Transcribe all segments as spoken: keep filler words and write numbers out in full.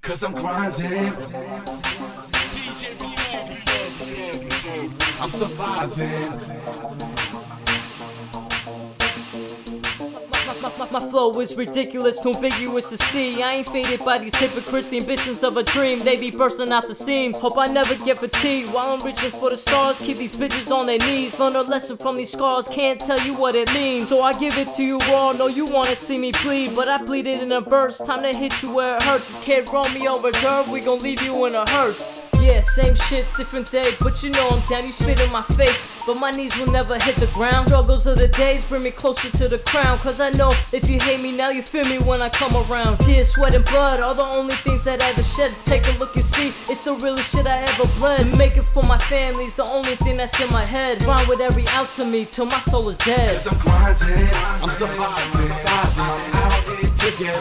Cause I'm grinding, I'm surviving. My, my, my flow is ridiculous, too ambiguous to see. I ain't faded by these hypocrites, the ambitions of a dream. They be bursting out the seams. Hope I never get fatigued while I'm reaching for the stars. Keep these bitches on their knees. Learn a lesson from these scars, can't tell you what it means. So I give it to you raw, know you wanna see me bleed, but I bleed it in a verse. Time to hit you where it hurts. It's Kid Romeo reserve, we gon' leave you in a hearse. Yeah, same shit, different day, but you know I'm down. You spit in my face, but my knees will never hit the ground. Struggles of the days bring me closer to the crown, cause I know if you hate me now, you feel me when I come around. Tears, sweat, and blood are the only things that I ever shed. Take a look and see, it's the realest shit I ever bled. To make it for my family's the only thing that's in my head. Grind with every ounce of me till my soul is dead. Cause I'm grinding, I'm surviving, I'm out here to get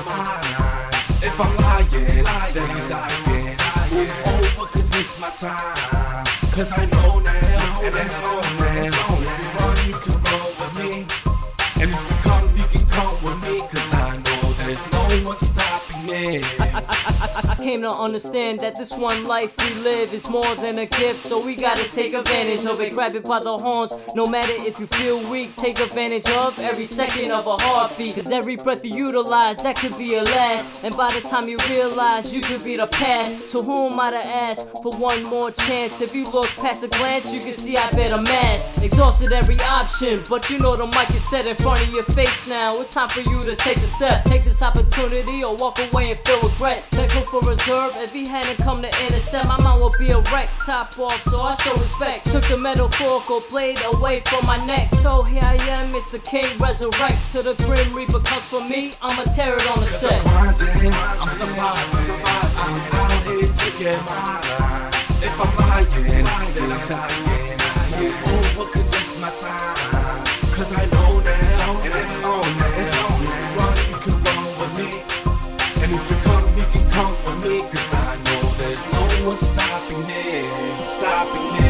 mine. If I'm lying, then I'm dying. Move over cause it's my time. Cause I know now, and that's all now. If you run, you can roll with me. And if you come, you can come with me. Cause I know there's no one stopping me. I, I, I, I came to understand that this one life we live is more than a gift, so we gotta take advantage of it. Grab it by the horns, no matter if you feel weak. Take advantage of every second of a heartbeat, cause every breath you utilize, that could be your last. And by the time you realize, you could be the past. So who am I to ask for one more chance? If you look past a glance, you can see I bear a mask. Exhausted every option, but you know the mic is set in front of your face now. It's time for you to take a step. Take this opportunity or walk away and feel regret. Let go for reserve, if he hadn't come to intercept, my mind would be a wreck. Top off, so I show respect. Took the metaphorical blade away from my neck. So here I am, it's the king, resurrect. To the grim reaper comes for me, I'ma tear it on the set. I'm grinding, I'm surviving, I'm out here to get mine. If I'm lying, then I'm dying. Move over cause it's my time. Cause I know now, and it's on now. It's on now. Run, you can run with me. And if you come, you can come with me. Cause I know there's no one stopping me. Stopping me.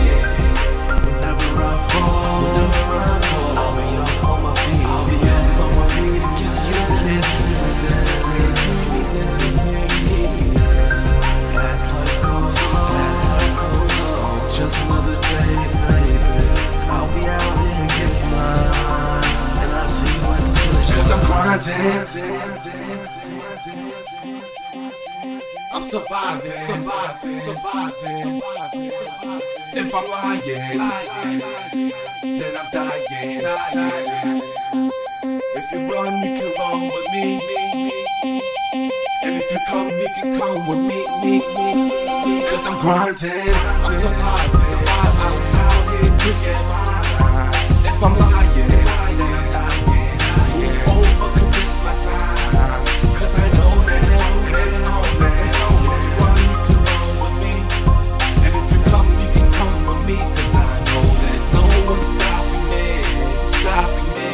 Whenever I fall, whenever I fall, I'll be up on my feet. I'll be up on my feet again. You can't keep me down. Keep me down, can't keep me down. As life goes on, as life goes on, just another day, baby. I'll be out here getting mine, and I see what the finish. Cause I'm grinding, I'm surviving, surviving, surviving, surviving. If I'm lying, then I'm dying, dying. If you run, you can run with me. And if you come, you can come with me, me, me, me. Cause I'm grinding, I'm surviving, surviving. I'm out here to get mine. If I'm lying, then I'm dying, dying. Over cause it's my time. Cause I know now, and it's on now. It's on now. Run, you can run with me. And if you come, you can come with me. Cause I know there's no one stopping me, stopping me.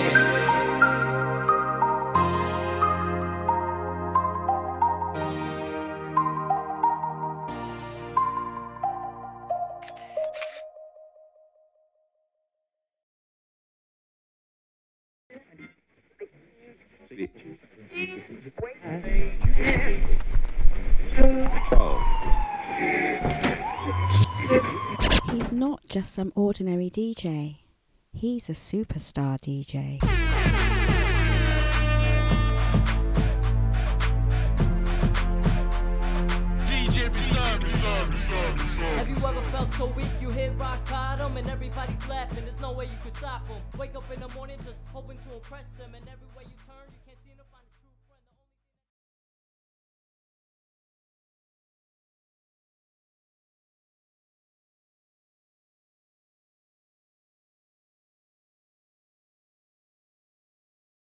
He's not just some ordinary D J. He's a superstar D J. Have you ever felt so weak you hit rock bottom and everybody's laughing? There's no way you can stop them. Wake up in the morning just hoping to impress them, and everywhere you turn you